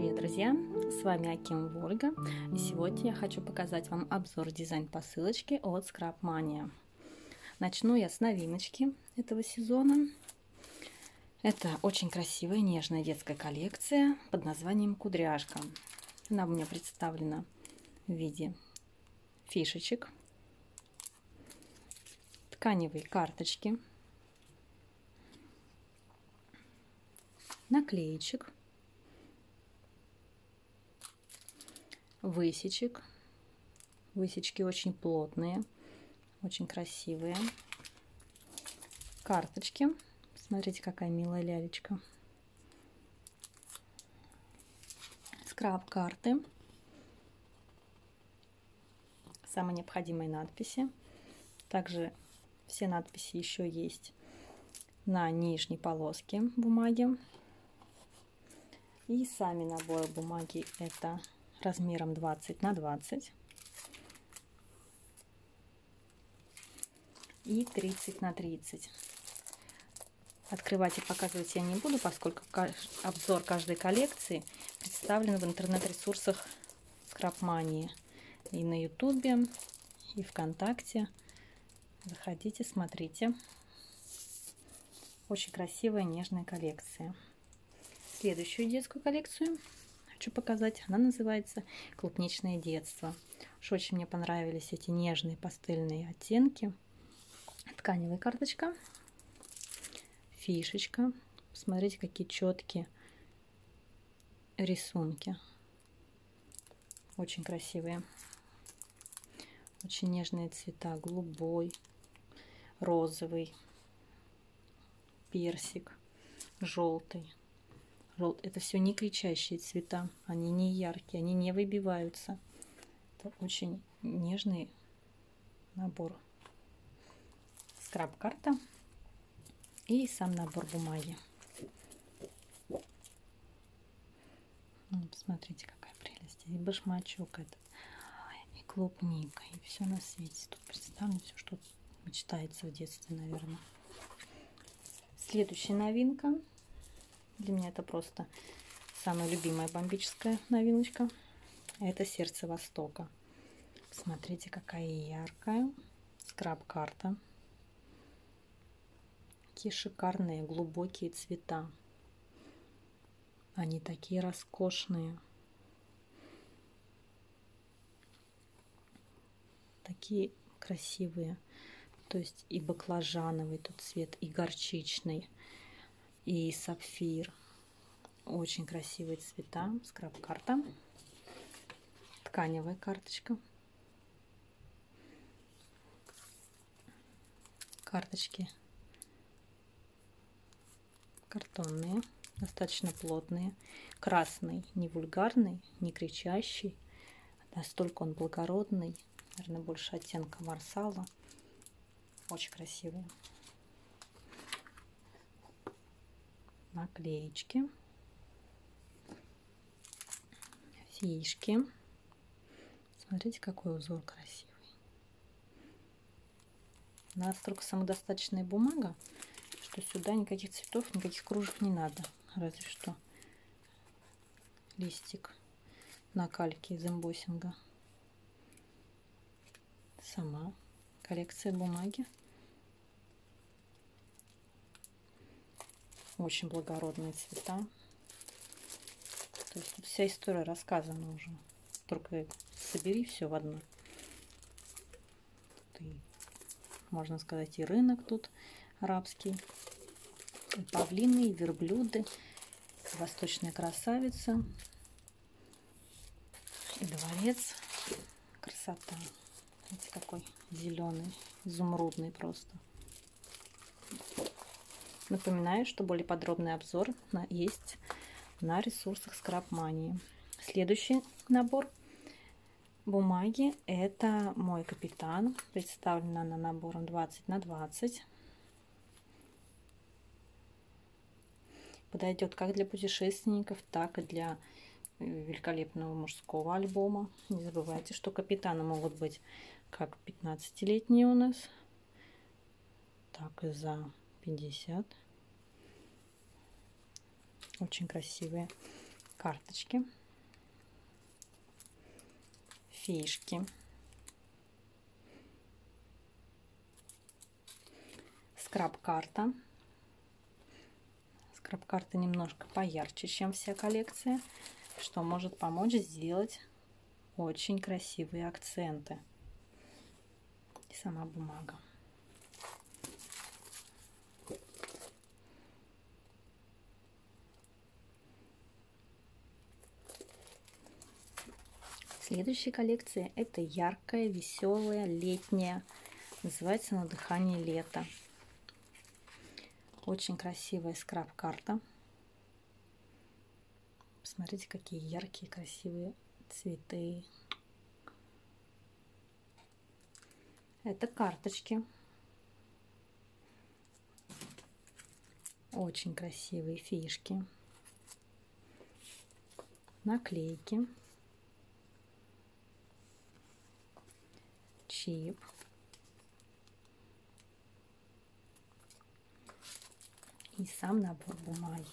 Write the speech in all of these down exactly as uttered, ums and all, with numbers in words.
Привет, друзья! С вами Акимова Ольга, и сегодня я хочу показать вам обзор дизайн-посылочки от Scrap Mania. Начну я с новиночки этого сезона. Это очень красивая, нежная детская коллекция под названием «Кудряшка». Она у меня представлена в виде фишечек, тканевой карточки, наклеечек, высечек. Высечки очень плотные, очень красивые. Карточки. Смотрите, какая милая лялечка. Скраб-карты. Самые необходимые надписи. Также все надписи еще есть на нижней полоске бумаги. И сами наборы бумаги это размером двадцать на двадцать и тридцать на тридцать. Открывать и показывать я не буду, поскольку обзор каждой коллекции представлен в интернет-ресурсах Scrap Mania и на ютубе, и ВКонтакте. Заходите, смотрите. Очень красивая, нежная коллекция. Следующую детскую коллекцию хочу показать. Она называется «Клубничное детство». Уж очень мне понравились эти нежные пастельные оттенки. Тканевая карточка, фишечка. Смотрите, какие четкие рисунки. Очень красивые. Очень нежные цвета. Голубой, розовый, персик, желтый. Это все не кричащие цвета, они не яркие, они не выбиваются. Это очень нежный набор. Скраб-карта и сам набор бумаги. Смотрите, какая прелесть. И башмачок этот, и клубника, и все на свете. Тут представлено все, что мечтается в детстве, наверное. Следующая новинка. Для меня это просто самая любимая бомбическая новиночка. Это «Сердце Востока». Смотрите, какая яркая скраб-карта. Какие шикарные глубокие цвета. Они такие роскошные. Такие красивые. То есть и баклажановый тут цвет, и горчичный, и сапфир. Очень красивые цвета. Скраб-карта. Тканевая карточка. Карточки картонные, достаточно плотные. Красный, не вульгарный, не кричащий. Настолько он благородный. Наверное, больше оттенка марсала. Очень красивые. Наклеечки, фишки. Смотрите, какой узор красивый. Настолько самодостаточная бумага, что сюда никаких цветов, никаких кружев не надо. Разве что листик на кальке из эмбоссинга. Сама коллекция бумаги. Очень благородные цвета. То есть тут вся история рассказана уже. Только собери все в одно. Тут и, можно сказать, и рынок тут арабский. И павлины, и верблюды. И восточная красавица. И дворец. Красота. Видите, какой зеленый, изумрудный просто. Напоминаю, что более подробный обзор на, есть на ресурсах Scrap Mania. Следующий набор бумаги это «Мой капитан». Представлена она набором двадцать на двадцать. Подойдет как для путешественников, так и для великолепного мужского альбома. Не забывайте, что капитаны могут быть как пятнадцатилетние у нас, так и за пятьдесят. Очень красивые карточки, фишки, скраб-карта. Скраб-карта немножко поярче, чем вся коллекция, что может помочь сделать очень красивые акценты. И сама бумага. Следующая коллекция — это яркая, веселая, летняя. Называется «На дыхание лета». Очень красивая скраб-карта. Посмотрите, какие яркие, красивые цветы. Это карточки. Очень красивые фишки. Наклейки. Чип. И сам набор бумаги.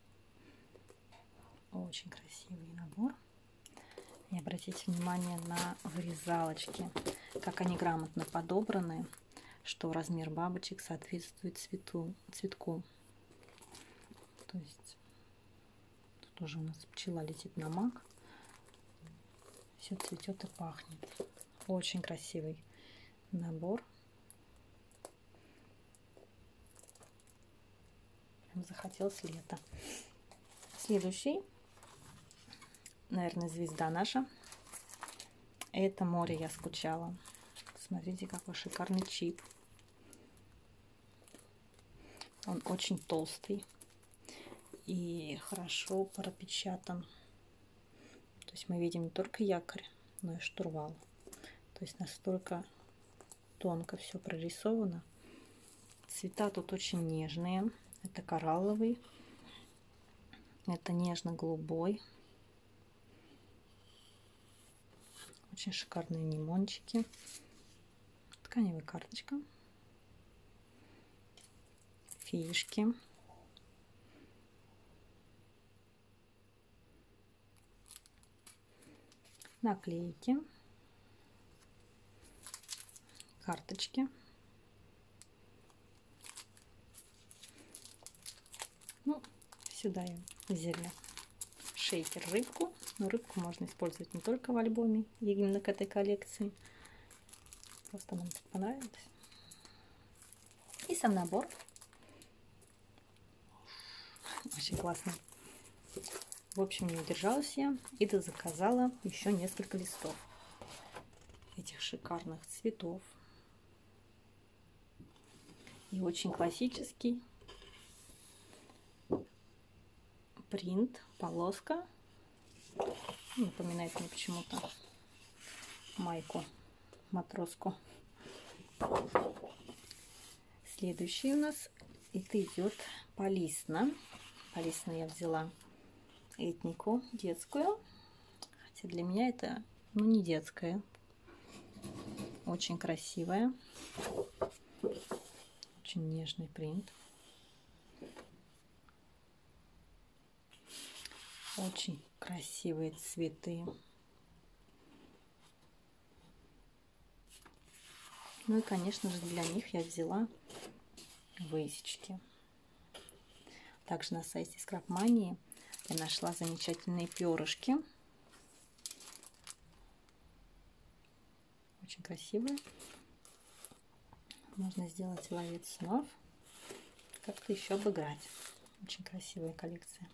Очень красивый набор. И обратите внимание на вырезалочки, как они грамотно подобраны, что размер бабочек соответствует цвету, цветку. То есть тут уже у нас пчела летит на мак. Все цветет и пахнет. Очень красивый набор. Прям захотелось лето. Следующий, наверное, звезда наша. Это «Море я скучала». Смотрите, какой шикарный чип. Он очень толстый и хорошо пропечатан. То есть мы видим не только якорь, но и штурвал. То есть настолько тонко все прорисовано. Цвета тут очень нежные. Это коралловый, это нежно-голубой. Очень шикарные лимончики. Тканевая карточка. Фишки. Наклейки. Карточки. Ну, сюда я взяла шейкер рыбку. Но рыбку можно использовать не только в альбоме, именно к этой коллекции. Просто нам так понравилось. И сам набор. Очень классно. В общем, не удержалась я и заказала еще несколько листов этих шикарных цветов. И очень классический принт, полоска. Напоминает мне почему-то майку, матроску. Следующий у нас это идет полисна. Полисна я взяла этнику детскую. Хотя для меня это, ну, не детская. Очень красивая. Очень нежный принт. Очень красивые цветы. Ну и, конечно же, для них я взяла высечки. Также на сайте Scrapmania я нашла замечательные перышки. Очень красивые. Можно сделать ловец снов. Как-то еще обыграть. Очень красивая коллекция.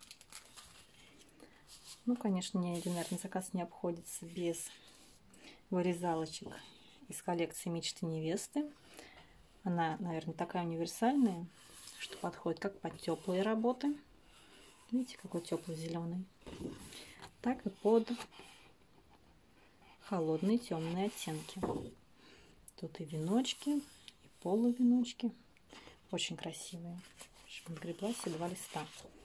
Ну, конечно, ни один, наверное, заказ не обходится без вырезалочек из коллекции «Мечты невесты». Она, наверное, такая универсальная, что подходит как под теплые работы. Видите, какой теплый зеленый. Так и под холодные темные оттенки. Тут и веночки, и полувеночки. Очень красивые. Подгребла все два листа.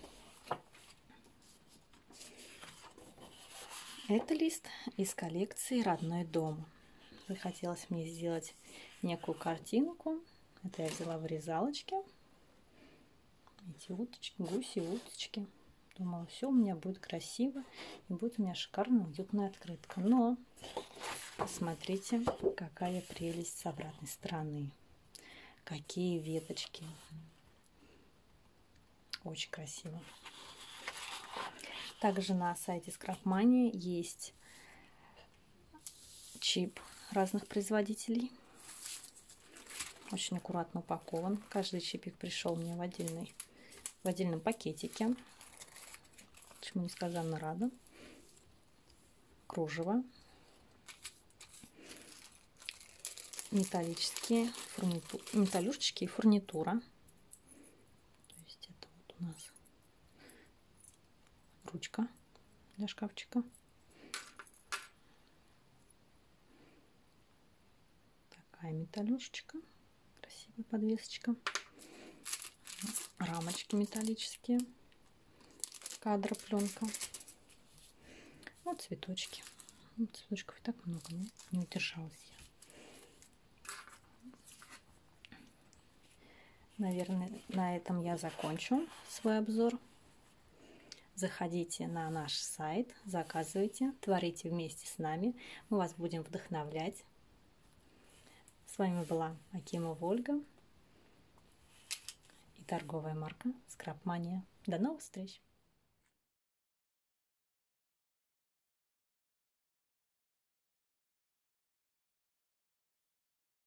Это лист из коллекции «Родной дом». Захотелось мне сделать некую картинку. Это я взяла вырезалочки. Эти уточки, гуси, уточки. Думала, все у меня будет красиво и будет у меня шикарная уютная открытка. Но посмотрите, какая прелесть с обратной стороны. Какие веточки. Очень красиво. Также на сайте Scrapmania есть чип разных производителей. Очень аккуратно упакован. Каждый чипик пришел мне в, отдельный, в отдельном пакетике. Чему несказанно рада. Кружево. Металлические фурниту... металлюшечки и фурнитура. То есть это вот у нас ручка для шкафчика. Такая металлюшечка. Красивая подвесочка. Рамочки металлические. Кадропленка. Вот цветочки. Вот цветочков и так много, но не удержалась я. Наверное, на этом я закончу свой обзор. Заходите на наш сайт, заказывайте, творите вместе с нами. Мы вас будем вдохновлять. С вами была Акимова Ольга и торговая марка Scrapmania. До новых встреч!